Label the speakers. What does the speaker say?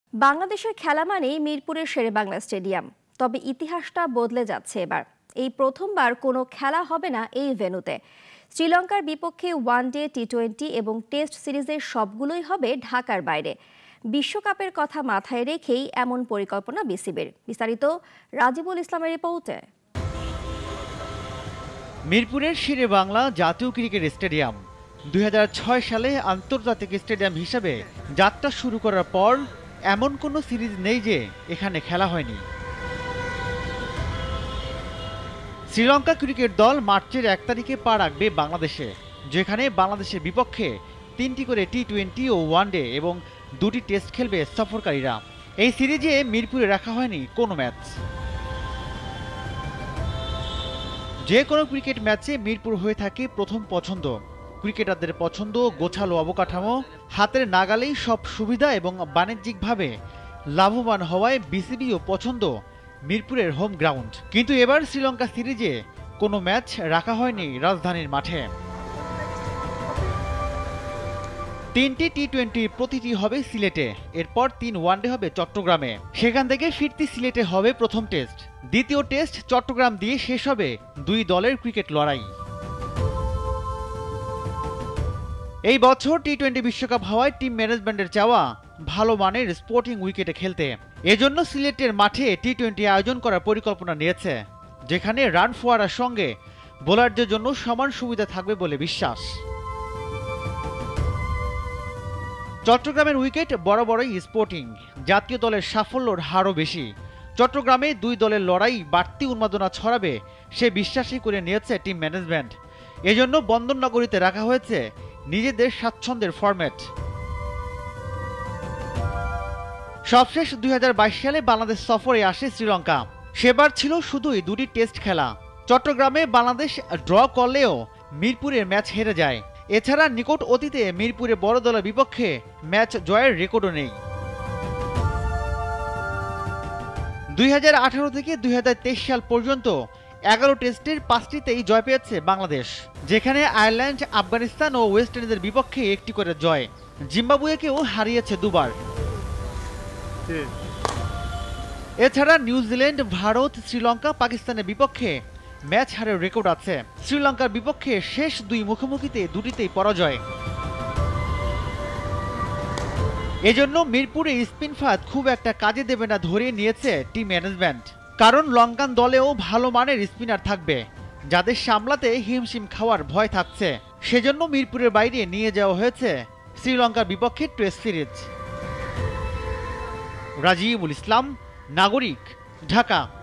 Speaker 1: বাংলাদেশের খেলা মানেই মিরপুরের শেরেবাংলা স্টেডিয়াম। তবে ইতিহাসটা বদলে যাচ্ছে এবার। এই প্রথমবার কোনো খেলা হবে না এই ভেন্যুতে। শ্রীলঙ্কার বিপক্ষে ওয়ানডে, টি-20 এবং টেস্ট সিরিজের সবগুলোই হবে ঢাকার বাইরে। বিশ্বকাপের কথা মাথায় রেখেই এমন পরিকল্পনা বিসিবির। বিস্তারিত রাজিবুল ইসলামের রিপোর্টে।
Speaker 2: মিরপুরের শেরেবাংলা জাতীয় ক্রিকেট স্টেডিয়াম 2006 সালে আন্তর্জাতিক স্টেডিয়াম হিসেবে যাত্রা শুরু করার পর এমন কোনো সিরিজ নেই যে এখানে খেলা হয়নি। শ্রীলঙ্কা ক্রিকেট দল মার্চের 1 তারিখে পা রাখবে বাংলাদেশে, যেখানে বাংলাদেশের বিপক্ষে 3টি করে টি-20 ও ওয়ানডে এবং 2টি টেস্ট খেলবে সফরকারীরা। এই সিরিজে মিরপুরে রাখা হয়নি কোনো ম্যাচ। যে কোনো ক্রিকেট ম্যাচে মিরপুর হয়ে থাকে প্রথম পছন্দ। ক্রিকেটারদের পছন্দ গোছালো অবকাঠামো, হাতের নাগালেই সব সুবিধা এবং বাণিজ্যিকভাবে লাভবান হওয়ায় বিসিবিও পছন্দ মিরপুরের হোম গ্রাউন্ড। কিন্তু এবার শ্রীলঙ্কা সিরিজে কোনো ম্যাচ রাখা হয়নি রাজধানীর মাঠে। 3টি টি-20 প্রতিটি হবে সিলেটে, এরপর 3 ওয়ানডে হবে চট্টগ্রামে। সেখান থেকে ফিরতি সিলেটে হবে প্রথম টেস্ট, দ্বিতীয় টেস্ট চট্টগ্রাম দিয়ে শেষ হবে 2 দলের ক্রিকেট লড়াই। এই বছর টি-20 বিশ্বকাপ হওয়ায় টিম ম্যানেজমেন্টের চাওয়া ভালো মানের স্পোর্টিং উইকেটে খেলতে। এজন্য সিলেটের মাঠে টি-20 আয়োজন করার পরিকল্পনা নিয়েছে, যেখানে রান ফোয়ারার সঙ্গে বোলারদের জন্য সমান সুবিধা থাকবে বলে বিশ্বাস। চট্টগ্রামের উইকেট বরাবরই স্পোর্টিং, জাতীয় দলের সাফল্যর হারও বেশি। চট্টগ্রামে 2 দলের লড়াই বাড়তি উন্মাদনা ছড়াবে সে বিশ্বাসই করে নিয়েছে টিম ম্যানেজমেন্ট। এজন্য বন্দরনগরীতে রাখা হয়েছে নিজেদের স্বাচ্ছন্দ্যের ফরম্যাট। সবশেষ 2022 সালে বাংলাদেশ সফরে আসে শ্রীলঙ্কা। সেবার ছিল শুধুই 2টি টেস্ট খেলা। চট্টগ্রামে বাংলাদেশ ড্র করলেও মিরপুরের ম্যাচ হেরে যায়। এছাড়া নিকট অতীতে মিরপুরে বড় দলের বিপক্ষে ম্যাচ জয়ের রেকর্ডও নেই। 2018 থেকে 2023 সাল পর্যন্ত 11 টেস্টের 5টিতেই জয় পেয়েছে বাংলাদেশ, যেখানে আয়ারল্যান্ড, আফগানিস্তান ও ওয়েস্ট ইন্ডিজের বিপক্ষে 1টি করে জয়। জিম্বাবুয়েকেও হারিয়েছে 2 বার। এছাড়া নিউজিল্যান্ড, ভারত, শ্রীলঙ্কা, পাকিস্তানের বিপক্ষে ম্যাচ হারের রেকর্ড আছে। শ্রীলঙ্কার বিপক্ষে শেষ 2 মুখোমুখিতে 2টিতেই পরাজয়। এজন্য মিরপুরে স্পিন ফাঁদ খুব একটা কাজে দেবে না ধরে নিয়েছে টিম ম্যানেজমেন্ট। কারণ লঙ্কান দলেও ভালো মানের স্পিনার থাকবে, যাদের সামলাতে হিমশিম খাওয়ার ভয় থাকছে। সেজন্য মিরপুরের বাইরে নিয়ে যাওয়া হয়েছে শ্রীলঙ্কার বিপক্ষে টেস্ট সিরিজ। রাজিবুল ইসলাম, নাগরিক, ঢাকা।